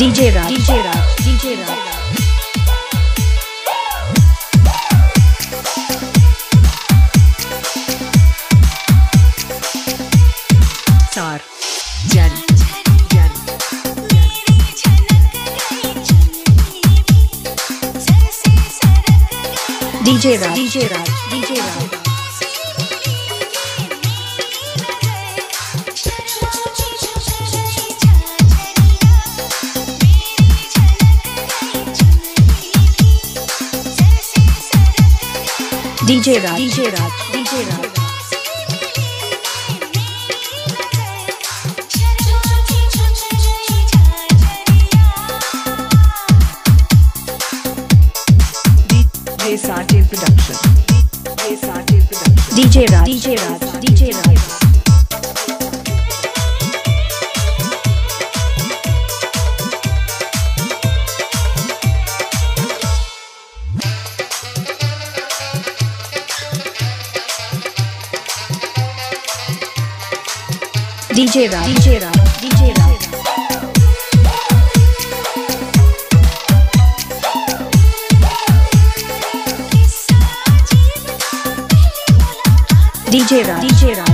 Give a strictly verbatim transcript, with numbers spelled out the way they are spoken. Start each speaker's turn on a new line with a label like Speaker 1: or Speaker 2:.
Speaker 1: DJ Raj DJ Raj DJ Raj सार जन जन DJ Raj DJ Raj DJ Raj DJ Raj DJ Raj DJ Raj DJ Satil production DJ Satil production DJ Raj DJ Raj DJ Raj DJ Raj DJ Raj DJ Raj DJ Raj DJ राज